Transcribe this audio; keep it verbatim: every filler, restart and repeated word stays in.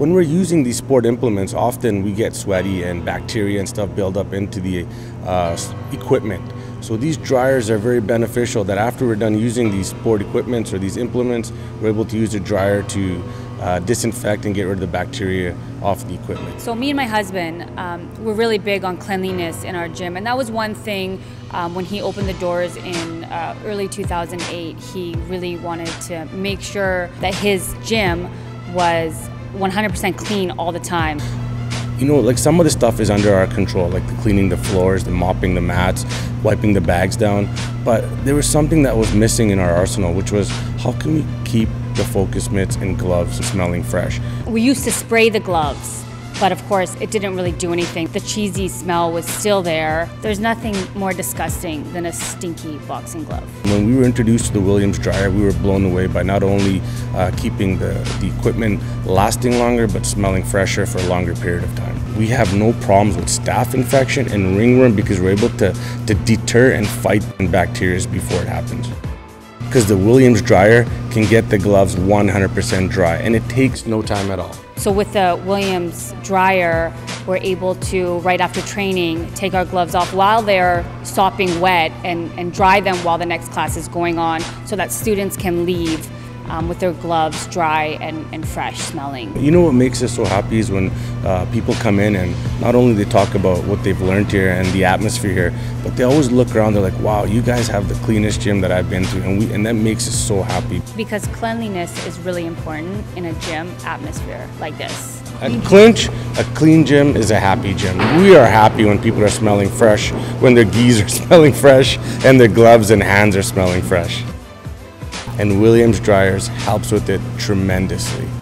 When we're using these sport implements, often we get sweaty and bacteria and stuff build up into the uh, equipment. So these dryers are very beneficial that after we're done using these sport equipments or these implements, we're able to use a dryer to uh, disinfect and get rid of the bacteria off the equipment. So me and my husband, um, we're really big on cleanliness in our gym, and that was one thing um, when he opened the doors in uh, early two thousand eight, he really wanted to make sure that his gym was one hundred percent clean all the time. You know, like some of the stuff is under our control, like the cleaning the floors, the mopping the mats, wiping the bags down. But there was something that was missing in our arsenal, which was how can we keep the focus mitts and gloves smelling fresh? We used to spray the gloves, but of course it didn't really do anything. The cheesy smell was still there. There's nothing more disgusting than a stinky boxing glove. When we were introduced to the Williams dryer, we were blown away by not only uh, keeping the, the equipment lasting longer, but smelling fresher for a longer period of time. We have no problems with staph infection and ringworm because we're able to, to deter and fight bacteria before it happens. Because the Williams dryer can get the gloves one hundred percent dry, and it takes no time at all. So with the Williams dryer, we're able to, right after training, take our gloves off while they're sopping wet and, and dry them while the next class is going on so that students can leave um, with their gloves dry and, and fresh smelling. You know what makes us so happy is when uh, people come in and not only they talk about what they've learned here and the atmosphere here, but they always look around, they're like, wow, you guys have the cleanest gym that I've been to, and, we, and that makes us so happy. Because cleanliness is really important in a gym atmosphere like this. At Clinch, a clean gym is a happy gym. We are happy when people are smelling fresh, when their gis are smelling fresh, and their gloves and hands are smelling fresh. And Williams Dryers helps with it tremendously.